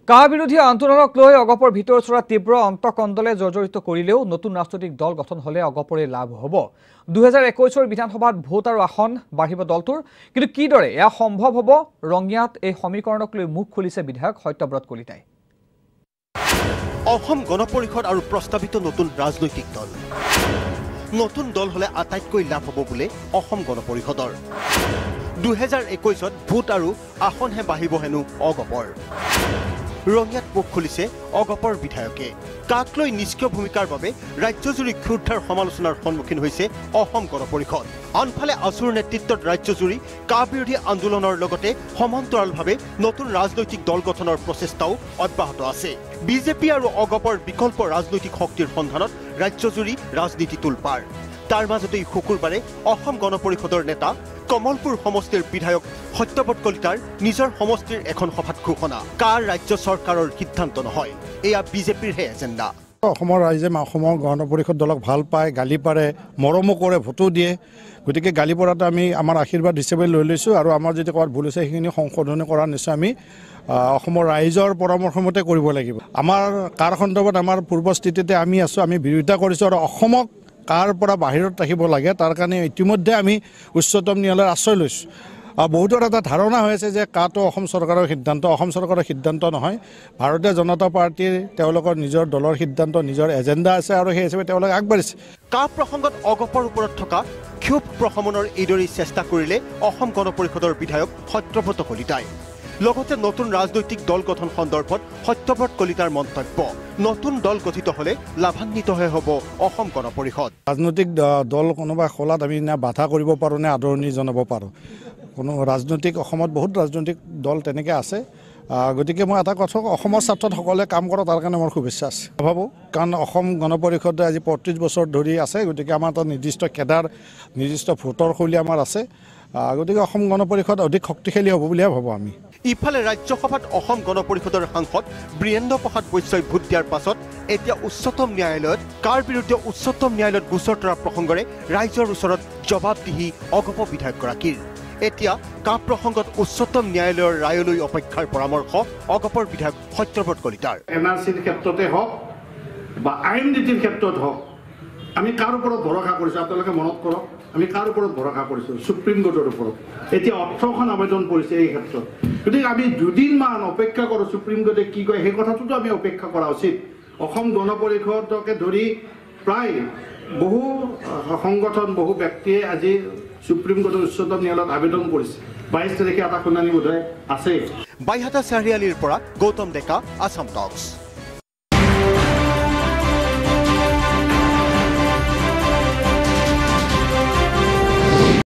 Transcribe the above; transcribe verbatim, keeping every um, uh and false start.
কা বিৰোধী আন্দোলনক লৈ অগপৰ ভিতৰ চৰা তীব্ৰ অন্তকণ্ডলে জৰ্জৰিত কৰিলেও নতুন ৰাজনৈতিক দল গঠন হলে অগপৰে লাভ হ'ব। দুই হাজাৰ একৈশ ৰ বিধানসভাত ভোট আৰু আসন বাঢ়িব দলটোৰ, কিন্তু কিদৰে এয়া সম্ভৱ হ'ব? ৰঙিয়াত এই সমীকৰণক লৈ মুখ খুলিছে বিধায়ক সত্যব্ৰত কলিতাই। অসম গণ পৰিষদ আৰু প্ৰস্তাৱিত নতুন ৰাজনৈতিক দল নতুন দল হলে আটাইতকৈ লাভ হ'ব বোলে অসম গণ পৰিষদৰ। দুই হাজাৰ একৈশত ভোট আৰু আসনহে বাঢ়িব হেনো অগপৰ। ৰঙিয়াত মুখ খুলিছে অগপৰ বিধায়কে। কাক লৈ নিষ্ক্ৰিয় ভূমিকাৰ বাবে ৰাজ্যজুৰি ক্ষুদ্ৰৰ সমালোচনাৰ সন্মুখীন হৈছে অসম গণ পৰিষদ। আনফালে আছুৰ নেতৃত্বত ৰাজ্যজুৰি কা বিৰোধী আন্দোলনৰ লগতে সমান্তৰালভাৱে নতুন ৰাজনৈতিক দল গঠনৰ প্ৰচেষ্টাও অব্যাহত আছে। বিজেপি আৰু অগপৰ বিকল্প ৰাজনৈতিক শক্তিৰ সন্ধানত ৰাজ্যজুৰি ৰাজনীতি তোলপাৰ। তাৰ মাজতেই শুকুৰবাৰে অসম গণ পৰিষদৰ নেতা কমলপুৰ সমষ্টিৰ বিধায়ক সত্যব্ৰত কলিতাৰ নিজৰ সমষ্টিৰ এখন সভাত ঘোষণা, কাৰ ৰাজ্য চৰকাৰৰ সিদ্ধান্ত নহয়, এয়া বিজেপিৰহে এজেণ্ডা। অসমৰ ৰাইজে অসমৰ গণ পৰিষদ দলক ভাল পায়, গালি পাৰে, মৰমো কৰে, ভোটো দিয়ে। গতিকে গালি পৰাটো আমি আমাৰ আশীৰ্বাদ হিচাপে লৈ লৈছোঁ আৰু আমাৰ যদি ক'ৰবাত ভুল হৈছে সেইখিনি সংশোধনী কৰাৰ নিশ্চয় আমি অসমৰ ৰাইজৰ পৰামৰ্শমতে কৰিব লাগিব। আমাৰ কাৰ সন্দৰ্ভত আমাৰ পূৰ্বস্থিতিতে আমি আছোঁ, আমি বিৰোধিতা কৰিছোঁ আৰু অসমক কাৰ পৰা বাহিৰত ৰাখিব লাগে তাৰ কাৰণে ইতিমধ্যে আমি উচ্চতম ন্যায়ালয়ৰ আশ্ৰয় লৈছোঁ। বহুতৰ এটা ধাৰণা হৈ আছে যে কাটো অসম চৰকাৰৰ সিদ্ধান্ত। অসম চৰকাৰৰ সিদ্ধান্ত নহয়, ভাৰতীয় জনতা পাৰ্টীৰ তেওঁলোকৰ নিজৰ দলৰ সিদ্ধান্ত, নিজৰ এজেণ্ডা আছে আৰু সেই হিচাপে তেওঁলোকে আগবাঢ়িছে। কা প্ৰসংগত অগপৰ ওপৰত থকা ক্ষোভ প্ৰশমনৰ এইদৰেই চেষ্টা কৰিলে অসম গণ পৰিষদৰ বিধায়ক সত্যব্ৰত কলিতাই। লগতে নতুন ৰাজনৈতিক দল গঠন সন্দৰ্ভত সত্যব্ৰত কলিতাৰ মন্তব্য, নতুন দল গঠিত হলে লাভান্বিতহে হ'ব অসম গণ পৰিষদ। ৰাজনৈতিক দল কোনোবা খোলাত আমি না বাধা কৰিব পাৰোঁ নে আদৰণি জনাব পাৰোঁ। কোনো ৰাজনৈতিক অসমত বহুত ৰাজনৈতিক দল তেনেকৈ আছে। গতিকে মই এটা কথা, অসমৰ স্বাৰ্থত সকলোৱে কাম কৰা, তাৰ কাৰণে মোৰ শুভেচ্ছা আছে ভাবোঁ। কাৰণ অসম গণ পৰিষদে আজি পঁয়ত্ৰিছ বছৰ ধৰি আছে। গতিকে আমাৰ এটা নিৰ্দিষ্ট কেডাৰ, নিৰ্দিষ্ট ভোটৰ শৈলী আমাৰ আছে। গতিকে অসম গণ পৰিষদ অধিক শক্তিশালী হ'ব বুলিহে ভাবোঁ আমি। ইফালে ৰাজ্যসভাত অসম গণ পৰিষদৰ সাংসদ বীৰেন্দ্ৰ প্ৰসাদ বৈশ্যই ভোট দিয়াৰ পাছত এতিয়া উচ্চতম ন্যায়ালয়ত কাৰ বিৰুদ্ধে উচ্চতম ন্যায়ালয়ত গোচৰ তৰা প্ৰসংগৰে ৰাইজৰ ওচৰত জবাবদিহি অগপ বিধায়কগৰাকীৰ। এতিয়া কা প্ৰসংগত উচ্চতম ন্যায়ালয়ৰ ৰায়লৈ অপেক্ষাৰ পৰামৰ্শ অগপৰ বিধায়ক সত্যব্ৰত কলিতাৰ। এন আৰ চিৰ ক্ষেত্ৰতে হওক বা আইন নীতিৰ ক্ষেত্ৰত হওক, আমি কাৰ ওপৰত ভৰসা কৰিছোঁ? আপোনালোকে মনত কৰক, আমি কাৰ ওপৰত ভৰসা কৰিছোঁ? সুপ্ৰিম কোৰ্টৰ ওপৰত। এতিয়া ওঠৰখন আবেদন কৰিছে এই ক্ষেত্ৰত। গতিকে আমি দুদিনমান অপেক্ষা কৰোঁ, সুপ্ৰিম কোৰ্টে কি কয় সেই কথাটোতো আমি অপেক্ষা কৰা উচিত। অসম গণ পৰিষদকে ধৰি প্ৰায় বহু সংগঠন, বহু ব্যক্তিয়ে আজি সুপ্ৰিম কোৰ্টৰ উচ্চতম ন্যায়ালয়ত আবেদন কৰিছে। বাইছ তাৰিখে এটা শুনানি বোধহয় আছে। বাইহাটা চাৰিআলিৰ পৰা গৌতম ডেকা, আছাম টক্স।